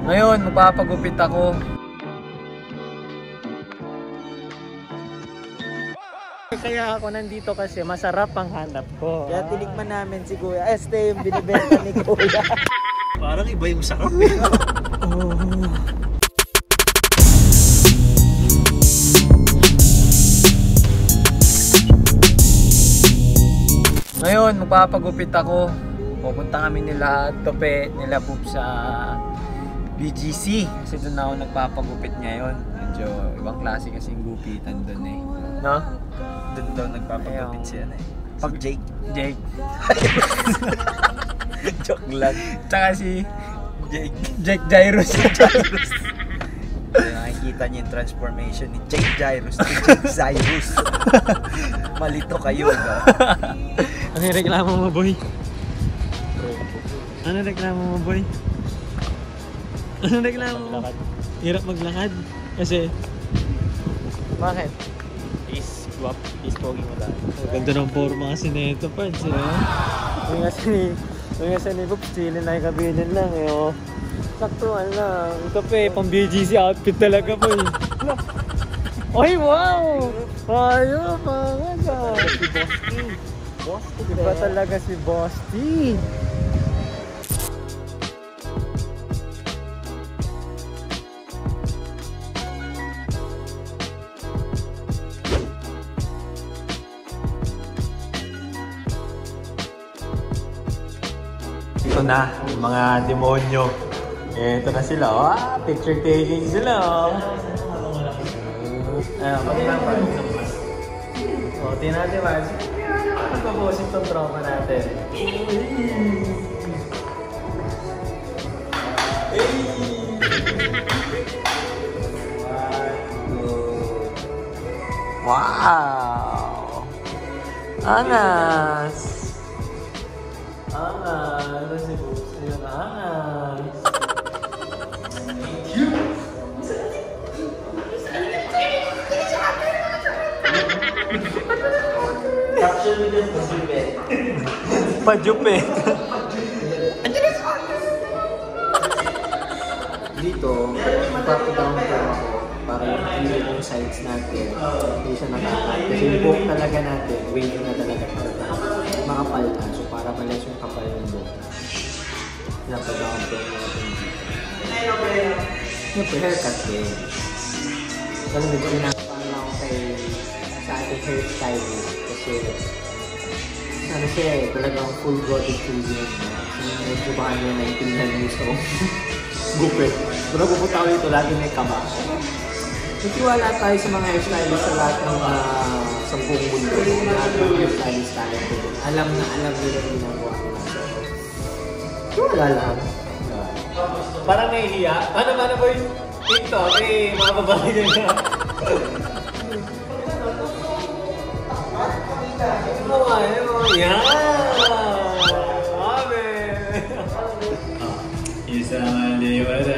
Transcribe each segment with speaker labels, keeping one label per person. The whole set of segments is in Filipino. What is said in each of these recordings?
Speaker 1: Ngayon, magpapagupit ako. Kaya ako nandito kasi masarap ang hanap ko.
Speaker 2: Kaya tinikman namin si Kuya. Este yung binibenta ni Kuya.
Speaker 3: Parang iba yung sarap eh.
Speaker 1: Oh. Ngayon, magpapagupit ako. Pupunta kami nila Tope, nila Boop sa BGC. Kasi doon ako nagpapagupit ngayon. Medyo ibang klase kasing gupitan doon eh. No?
Speaker 3: Doon daw nagpapagupit siya na eh.
Speaker 1: Pag
Speaker 3: Jake.
Speaker 1: Jake.
Speaker 3: Joke lang.
Speaker 1: Tsaka si
Speaker 3: Jake
Speaker 1: Jairus.
Speaker 3: Nakikita niyo yung transformation ni Jake Jairus to Jake Cyrus. Malito kayo, no?
Speaker 1: Ano yung reklamo mo, boy? Ano reklamo mo, boy? Ano reklamo mo? Hirap maglakad. Kasi... Bakit?
Speaker 3: Is pogi mo lang.
Speaker 1: Ganda ng forma kasi na ito, Pads, eh. Yung kasi ni Bob, chillin lang, kabilin lang, eh, oh. Saktuan lang. Ito pa eh, pang BGC outfit talaga po eh. Oy, wow! Ayun, mga
Speaker 3: Si Bosti. Bosti.
Speaker 1: Iba talaga si Bosti. Ito na, yung mga demonyo. Ito na sila, oh. Picture taking sila, oh. Pati lang pa. O, tingnan natin, Mars. Magpaposip itong trauma natin. Wow! Angas! Angas! Ayun, angas!
Speaker 2: Caption mo dyan, Pajupet.
Speaker 1: Pajupet.
Speaker 2: Dito, ipapadown ko ako para i-clear yung sides natin. Hindi siya nakakat. Kasi yung buhok talaga natin, wavy na talaga talaga. Makapal na. So para malas yung kapal ng buhok. Ipapadown ko natin dito. Siyempre, haircut din. Pero medyo pinapaan lang ako sa ating hairstylist. Kasi ano siya eh, talagang full-body cleaning. Kasi medyo baka niya naintindihan niyo sa gupit. Kung napupunta ko dito, lagi may kaba. Nagtiwala tayo sa mga hairstylist sa lahat ng sa buong mundo. Lahat ng hairstylist tayo. Alam na alam nila yung ginagawa nila. Wala lang.
Speaker 1: Parang nahihiya. Ano boy? TikTok, eh, mga babae nila. Yan! Abe! Isa maliwa na.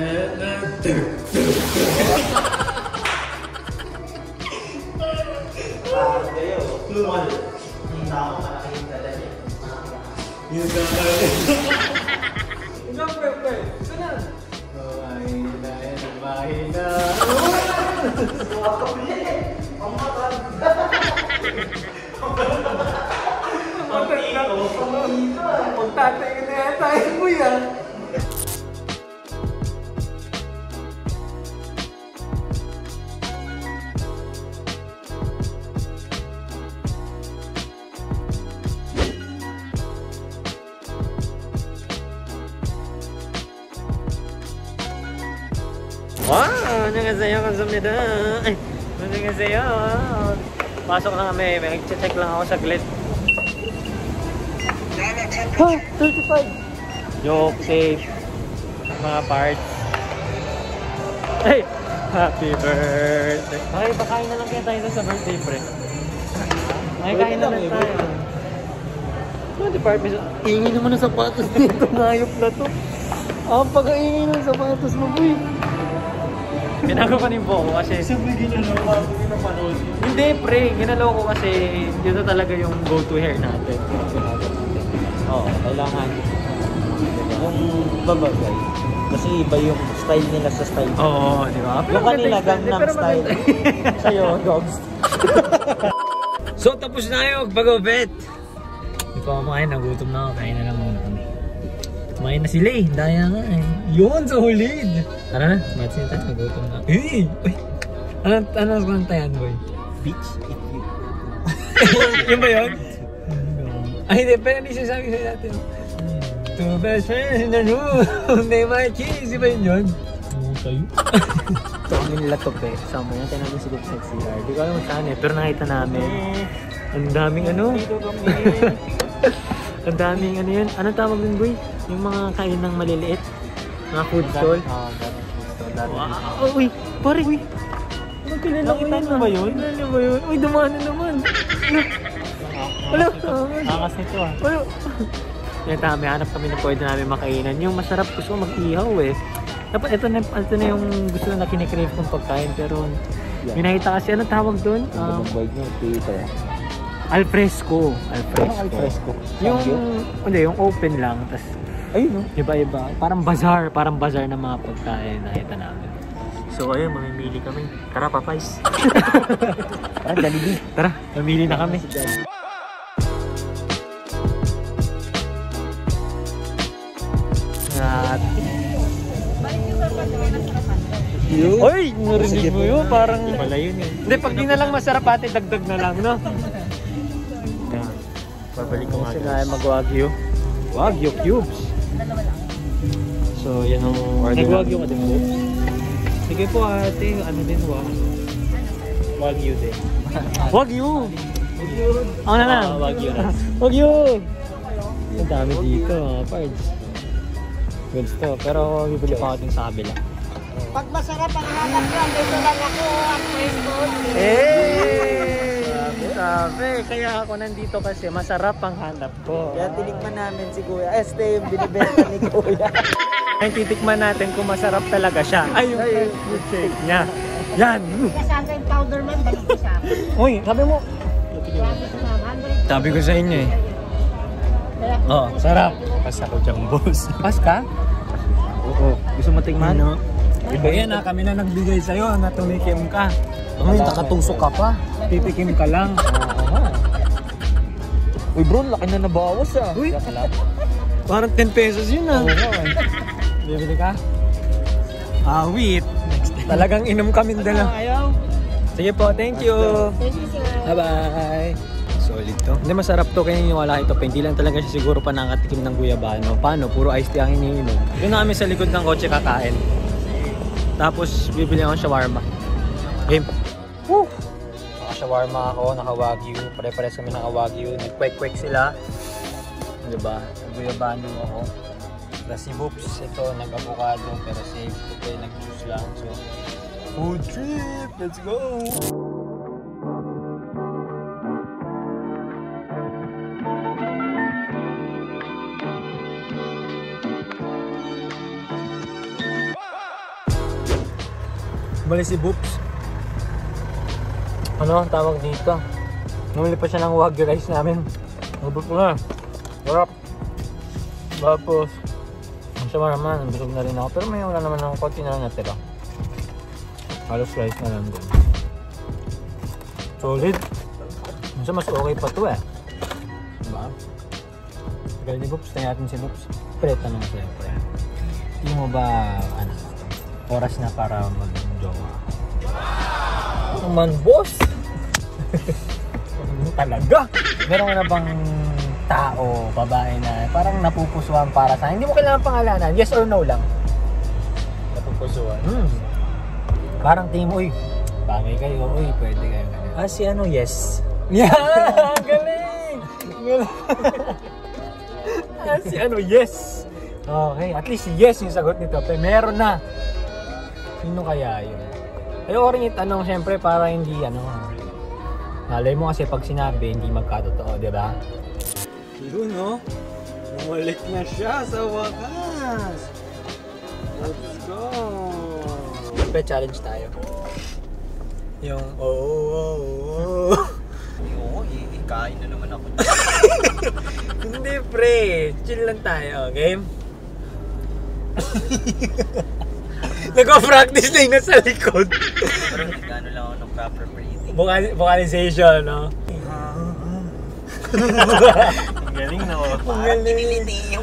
Speaker 1: Pagtatay na yan tayo mo yan. Wow! 안녕하세요, 감사합니다. 안녕하세요. Pasok na kami. May nag-check lang ako saglit. Ha! 35! Joke, safe. Mga parts. Hey! Happy birthday! Okay, pakain na lang kaya tayo sa birthday, pre. Kain na lang tayo. Ano department? Ingin naman ng sapatos dito. Ngayop na to. Ang pag-aingin ng sapatos mo, boy. Ginagawa pa rin po ko kasi...
Speaker 3: Sabi ginalawa ko yung napanood.
Speaker 1: Hindi, pre. Ginalaw ko kasi dito talaga yung go-to hair natin. Oo, kailangan. Yung babagay.
Speaker 2: Kasi iba yung style nila sa style.
Speaker 1: Oo, di ba?
Speaker 2: Yung kanila Gangnam style. Sa'yo, dogs.
Speaker 1: So, tapos na yung pag-ubet. Hindi pa kumakain, nagutom na ako. Kain na lang muna kami. Kumain na sila eh. Daya nga eh. Yun, sa hulid. Tara na, matsin tayo. Nagutom na. Eh! Uy! Ano ang tayan, boy?
Speaker 2: Bitch, if you...
Speaker 1: Yun ba yun? Ay, hindi. Pero hindi siya sabi sa'yo natin. Two best friends in the room. They might kiss. Di ba yun? Oo, sa'yo.
Speaker 2: Ito kami nila tope. Sama yan, tayo namin siguro sa CR.
Speaker 1: Hindi ko alam kung saan eh. Pero nakita namin. Ang daming ano. Ang daming ano yun. Anong tawag din, boy? Yung mga kainang maliliit. Mga food stall.
Speaker 2: Oo, daming food stall.
Speaker 1: Wow! Uy! Pare! Uy! Nakita mo ba yun? Nakita mo ba yun? Uy! Dumaan na naman! Wala!
Speaker 2: Angas nito ah.
Speaker 1: Wala! Yan tama, hanap kami na pwede namin makainan. Yung masarap gusto ko mag-ihaw eh. Dapat ito na yung gusto na kinikrave kong pagkain. Pero may nakita kasi, ano tawag doon?
Speaker 2: Bag niya, Twitter.
Speaker 1: Alfresco.
Speaker 2: Alfresco.
Speaker 1: Hindi, yung open lang. Tas,
Speaker 2: ayun no?
Speaker 1: iba-iba. Parang bazaar ng mga pagkain nakita namin. So ayun, mamimili kami. Tara, Papais.
Speaker 2: Parang Jollibee.
Speaker 1: Tara, mamili na kami. At... Uy! Narinig mo yun? Parang...
Speaker 2: Wala yun eh.
Speaker 1: Hindi, pag di na lang masarap ate, dagdag na lang, no? Yan. Babalik ko nga.
Speaker 2: Kasi nga mag-wagyu.
Speaker 1: Wagyu cubes. So, yan ang order.
Speaker 2: Nag-wagyu ka din po?
Speaker 1: Sige po ate, ano din
Speaker 2: Wagyu din.
Speaker 1: Wagyu! Ako na lang.
Speaker 2: Wagyu na.
Speaker 1: Wagyu! Ang dami dito, pards. Goods to, pero bibili pa ako din sa kabila.
Speaker 4: Pag masarap ang hanap yan, dito lang ako ang presko.
Speaker 1: Sabi, kaya ako nandito kasi masarap ang hanap ko.
Speaker 2: Kaya tinikman namin si Kuya. Este yung binibenta ni Kuya.
Speaker 1: Ay, titikman natin kung masarap talaga siya. Ay, yung fruit shake niya. Yan!
Speaker 4: Kasama yung powder man, balik ko sa akin.
Speaker 1: Uy, sabi mo.
Speaker 4: Grabe ko na, 100.
Speaker 1: Sabi ko sa inyo eh. Oh, sarap. Pas ako dyan, boss. Pas ka? Oo. Gusto mo tingnan? No? Iba yan ha, kami na nagbigay sa'yo na tumikim ka.
Speaker 2: Ay, nakatusok ka pa.
Speaker 1: Titikim ka lang.
Speaker 2: Uy bro, laki na nabawas ah.
Speaker 1: Uy, parang 10 pesos yun ah. Bibili ka? Ah, wait. Talagang inom kami dala.
Speaker 2: Ayaw.
Speaker 1: Sige po, thank you.
Speaker 4: Thank you, sir.
Speaker 1: Bye-bye. Solid to. Hindi, masarap to. Kaya wala ito. Hindi lang talaga siya siguro pa nakatikim ng guyabano. Paano? Puro iced tea ang iniinom. Doon na kami sa likod ng kotse kakain. Tapos, bibili ako ng shawarma. Game. Woo! Naka-shawarma ako, naka-wagyu. Pare-pares kami naka-wagyu. Nag-kwek-kwek sila. Diba? Guyabano ako. Tapos si Boops, ito, nag-avocado. Pero safe. Ito nag-juice lang. So, food trip! Let's go! Bali si Boops. Ano ang tawag dito? Namili pa siya ng wagyu rice namin. Nabot ko na. Sarap. Tapos, ang shawarma, nabusog na rin ako. Pero may wala naman ng konti na lang natira. Halos rice na lang din. Solid. Mas okay pa to eh. Diba? Tagal ni Boops. Tayo natin si Boops. Pero tanong ko sa'yo. Hindi mo ba, ano, oras na para mag-jowa?
Speaker 2: Naman boss.
Speaker 1: Talaga? Meron na bang tao, babae na parang napupusuan para sa hindi mo kailangan pangalanan? Yes or no lang?
Speaker 2: Napupusuan.
Speaker 1: Parang team, uy, bagay kayo, uy, pwede kayo.
Speaker 2: Ah, si ano, yes.
Speaker 1: Yeah! Galing! Galing! Si ano, yes! Okay, at least yes yung sagot nito. Pero meron na. Sino kaya yun? Ayoko rin itanong syempre para hindi ano. Nalay mo kasi pag sinabi hindi magkatotoo, di ba?
Speaker 2: Yun no? Bumalik na siya sa wakas. Let's go!
Speaker 1: Siyempre challenge tayo. Yung oh.
Speaker 3: Oo, kain na naman ako.
Speaker 1: Hindi pre, chill lang tayo, game?
Speaker 5: Nagpa-practice na yung nasa likod.
Speaker 3: Pero gano'n lang ako ng proper breathing.
Speaker 5: Vocalization, no?
Speaker 1: Ang galing na oh.
Speaker 3: Parang kiniliti yung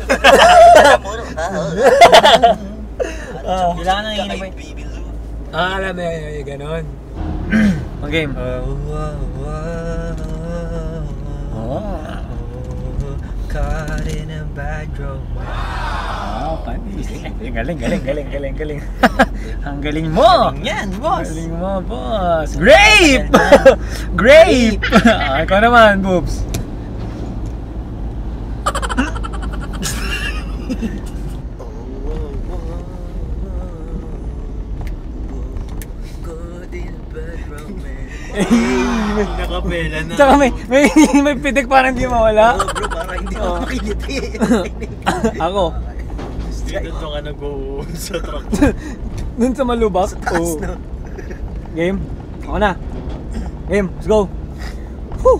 Speaker 1: Kailangan nang iinip eh.
Speaker 3: Baby Lou.
Speaker 5: Alam mo yung ganon.
Speaker 1: Ang game.
Speaker 3: Caught in a bad romance.
Speaker 1: Panis. Galing. Ang galing mo!
Speaker 3: Yan, boss!
Speaker 1: Galing mo, boss! Grape! Grape! Ikaw naman, boobs.
Speaker 3: Caught in a bad romance.
Speaker 1: Nakapela na.
Speaker 5: Tsaka may pitik parang di mawala.
Speaker 3: Oh, bro, parang hindi ako makiliti.
Speaker 5: Ako.
Speaker 1: Dito ka nag-uun sa truck.
Speaker 5: Dun sa malubak.
Speaker 3: Sa taas, no?
Speaker 5: Game. Ako na. Game. Let's go. Whew.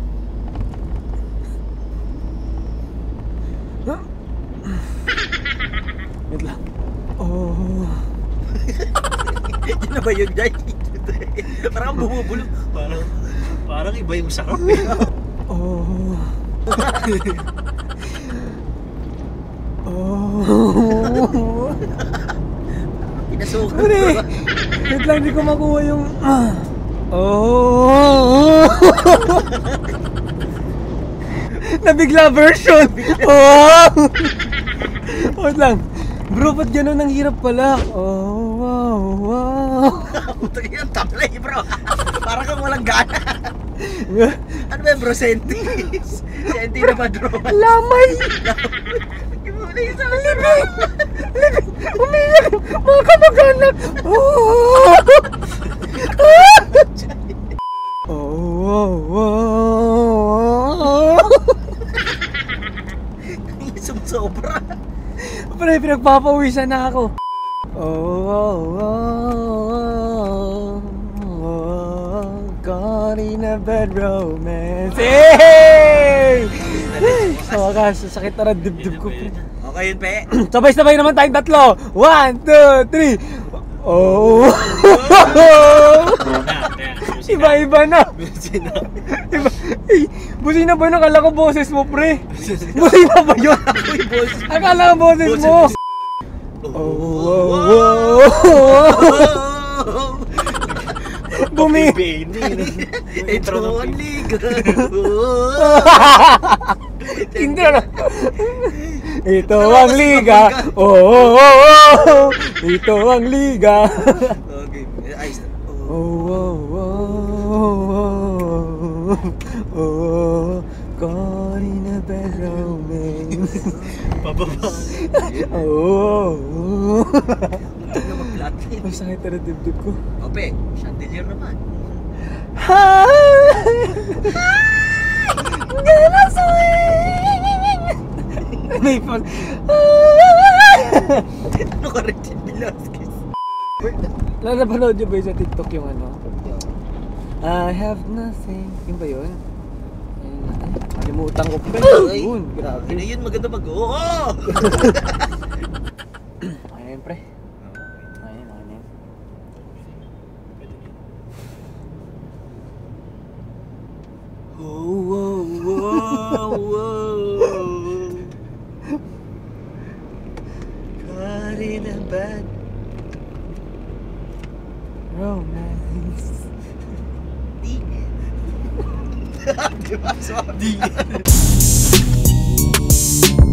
Speaker 5: Wait lang. Oh.
Speaker 3: Yun na ba yun, Jai? Parang bumubulong. Parang iba yung sarap eh.
Speaker 5: Oh. Oh.
Speaker 3: Pinasukan,
Speaker 5: Pare,
Speaker 3: bro.
Speaker 5: wait lang, di ko makuha yung... Oh. Nabigla version. Oh. Wait lang. Bro, ba't gano'n ang hirap pala? Oh, wow, wow.
Speaker 3: Puta yan, taplay, bro. Parang kang walang gana. Ano ba yung bro? Sentis? Senti na ba, bro?
Speaker 5: Lamay!
Speaker 3: Muna yung sa
Speaker 5: Libing! Libing! Umiyak! Mga kamag-anak! Oh! Oh, wow,
Speaker 3: isang sobra.
Speaker 5: Pre, pinagpapawisan na ako. Oh, caught in a bad romance. Hey! Sa wakas, sakit na rin dibdib ko. Pre.
Speaker 3: Okay yun, pe.
Speaker 5: Sabay-sabay naman tayong tatlo. 1, 2, 3. Oh! Iba-iba na. Iba. Eh, busina ba yun? Akala ko boses mo, pre. Busina ba yun? Akala ko boses mo. Oh!
Speaker 3: Ito ang liga.
Speaker 5: Intro na. Ito ang liga. Oh! Ito ang liga.
Speaker 3: Okay, ayos na.
Speaker 5: Oh, caught in a bad romance.
Speaker 1: Pababa.
Speaker 5: Oh.
Speaker 3: Huwag na mag-flatline.
Speaker 5: Ang sakit na dibdib ko.
Speaker 3: Ope, chandelier naman.
Speaker 5: Hi! Gonna swing! May phone.
Speaker 3: Ano ka rin, Velasquez?
Speaker 5: Napanood niyo ba yun sa TikTok yung ano? I have nothing. Yun ba yun? Kalimutan ko pa yun. Grabe.
Speaker 3: Ano yun, maganda mag-oo!
Speaker 5: Okay na yun, pre. Okay na yun.
Speaker 3: Caught in a bad
Speaker 5: Romance.
Speaker 3: Di ba? Di.